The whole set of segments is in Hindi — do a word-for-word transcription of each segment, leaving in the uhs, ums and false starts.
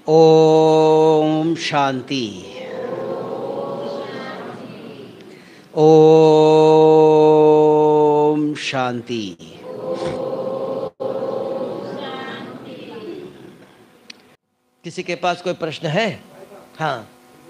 ओम शांति। ओम शांति। किसी के पास कोई प्रश्न है? हाँ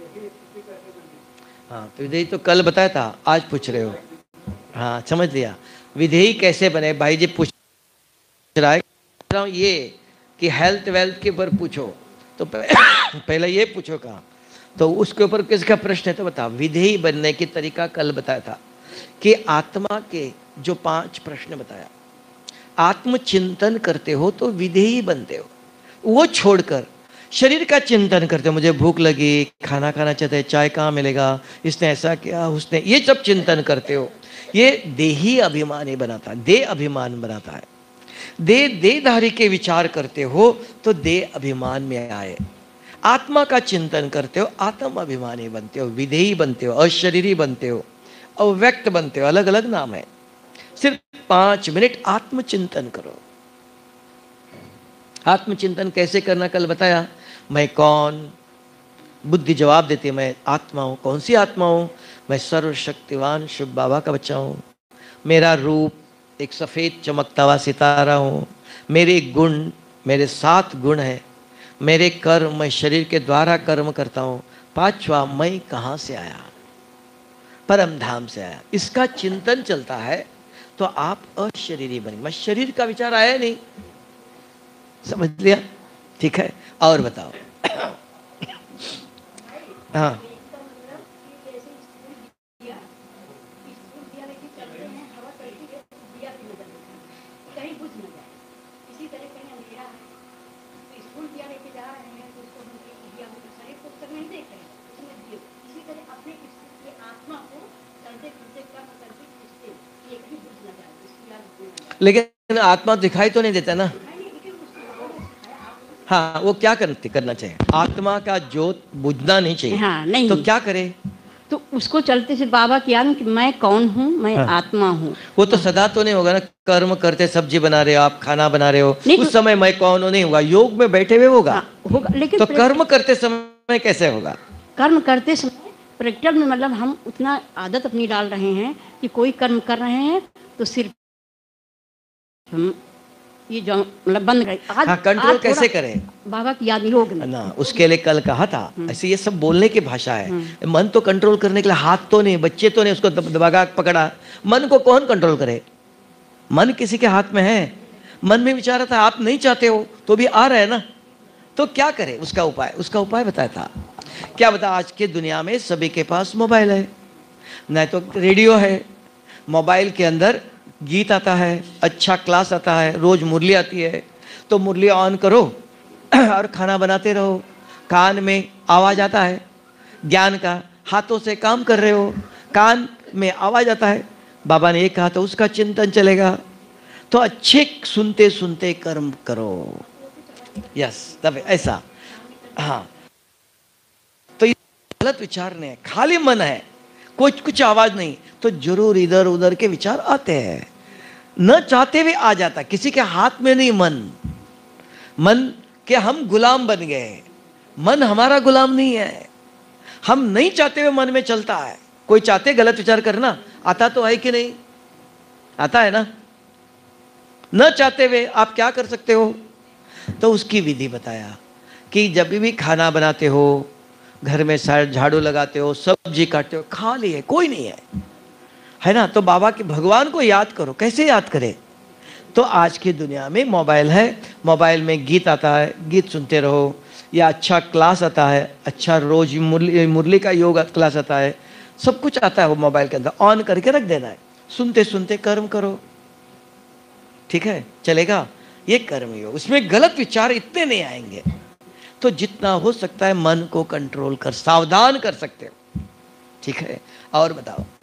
हाँ, तो विधेयी तो कल बताया था, आज पूछ रहे हो। हाँ समझ लिया। विधेयी कैसे बने भाई जी पूछ रहा है ये कि हेल्थ वेल्थ के ऊपर पूछो, तो पहले ये पूछो कहाँ, तो उसके ऊपर किसका प्रश्न है तो बताओ। विधेयी बनने की तरीका कल बताया था कि आत्मा के जो पांच प्रश्न बताया, आत्मचिंतन करते हो तो विधेयी बनते हो। वो छोड़कर शरीर का चिंतन करते हो, मुझे भूख लगी, खाना खाना चाहते हैं, चाय कहाँ मिलेगा, इसने ऐसा किया, उसने, ये सब चिंतन करते हो, ये देही अभिमानी बनाता है, देह अभिमान बनाता है। दे देहधारी के विचार करते हो तो देह अभिमान में आए। आत्मा का चिंतन करते हो, आत्म अभिमानी बनते हो, विधेयी बनते हो, अशरीरी बनते हो, अव्यक्त बनते हो, अलग अलग नाम है। सिर्फ पांच मिनट आत्मचिंतन करो। आत्मचिंतन कैसे करना कल बताया। मैं कौन, बुद्धि जवाब देती है मैं आत्मा हूं। कौन सी आत्मा हूं? मैं सर्वशक्तिवान शिव बाबा का बच्चा हूं। मेरा रूप एक सफेद चमकता हुआ सितारा हूं। मेरे गुण, मेरे सात गुण हैं। मेरे कर्म, मैं शरीर के द्वारा कर्म करता हूं। पांचवा, मैं कहां से आया? परम धाम से आया। इसका चिंतन चलता है तो आप अशरीरी बनेंगे। मैं शरीर का विचार आया नहीं, समझ लिया? ठीक है, और बताओ। हाँ लेकिन आत्मा दिखाई तो नहीं देता ना। हाँ, वो क्या करते करना चाहिए? आत्मा का ज्योत बुझना नहीं चाहिए। हाँ, नहीं। तो क्या करे? तो उसको चलते से बाबा की याद कि मैं कौन हूँ, मैं हाँ। आत्मा हूँ। वो तो सदा तो नहीं होगा ना। कर्म करते सब्जी बना रहे हो आप, खाना बना रहे हो, उस तो, समय मैं कौन हूँ नहीं होगा। योग में बैठे हुए होगा। हाँ, होगा। लेकिन तो कर्म करते समय कैसे होगा? कर्म करते समय प्रैक्टिकल में मतलब हम उतना आदत अपनी डाल रहे हैं कि कोई कर्म कर रहे हैं तो सिर्फ हम ये जो मतलब बंद कर। आज हाँ, कंट्रोल कैसे करें? बाबा की याद योग में ना, उसके लिए कल कहा था। ऐसे ये सब बोलने की भाषा है। मन तो कंट्रोल करने के लिए हाथ तो नहीं, बच्चे तो नहीं उसको दबा पकड़ा। मन को कौन कंट्रोल करे? मन किसी के हाथ में है। मन में विचार आता है, आप नहीं चाहते हो तो भी आ रहा है ना। तो क्या करे? उसका उपाय, उसका उपाय बताया था। क्या बता? आज के दुनिया में सभी के पास मोबाइल है, नहीं तो रेडियो है। मोबाइल के अंदर गीत आता है, अच्छा क्लास आता है, रोज मुरली आती है, तो मुरली ऑन करो और खाना बनाते रहो। कान में आवाज आता है ज्ञान का, हाथों से काम कर रहे हो, कान में आवाज आता है, बाबा ने ये कहा तो उसका चिंतन चलेगा। तो अच्छे सुनते सुनते कर्म करो। यस, तब ऐसा। हाँ, तो ये गलत विचार नहीं है, खाली मन है, कुछ कुछ आवाज नहीं, तो जरूर इधर उधर के विचार आते हैं। न चाहते हुए आ जाता, किसी के हाथ में नहीं मन। मन के हम गुलाम बन गए। मन हमारा गुलाम नहीं है। हम नहीं चाहते हुए मन में चलता है। कोई चाहते गलत विचार करना, आता तो है कि नहीं? आता है ना। न चाहते हुए आप क्या कर सकते हो? तो उसकी विधि बताया कि जब भी खाना बनाते हो, घर में झाड़ू लगाते हो, सब्जी काटते हो, खाली है, कोई नहीं है, है ना, तो बाबा के भगवान को याद करो। कैसे याद करें? तो आज की दुनिया में मोबाइल है, मोबाइल में गीत आता है, गीत सुनते रहो, या अच्छा क्लास आता है, अच्छा रोज मुरली मुरली का योग क्लास आता है, सब कुछ आता है वो मोबाइल के अंदर, ऑन करके रख देना है, सुनते सुनते कर्म करो। ठीक है, चलेगा? ये कर्म योग, उसमें गलत विचार इतने नहीं आएंगे। तो जितना हो सकता है मन को कंट्रोल कर, सावधान कर सकते हो। ठीक है, और बताओ।